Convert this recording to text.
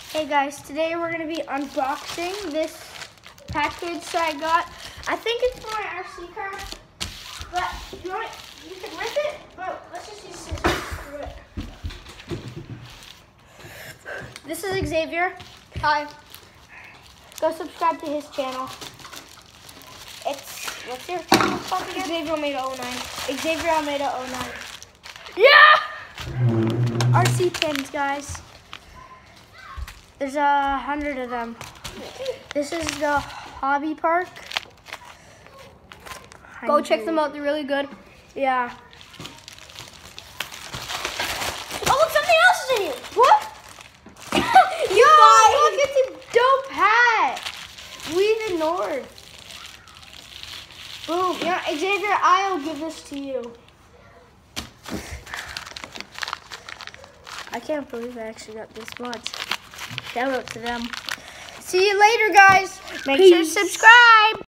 Hey guys, today we're going to be unboxing this package that I got. I think it's for my RC car, but you can rip it, but let's just use scissors through it. This is Xavier. Hi. Go subscribe to his channel. What's your channel called again? Xavier Almeida 09. Xavier Almeida 09. Yeah! RC pins, guys. There's 100 of them. This is the hobby park. Go check them out, they're really good. Yeah. Oh, look, something else is in here. What? Yo, look at the dope hat. We've ignored. Boom. Yeah, Xavier, I'll give this to you. I can't believe I actually got this much. Shout out to them. See you later, guys. Make sure to subscribe.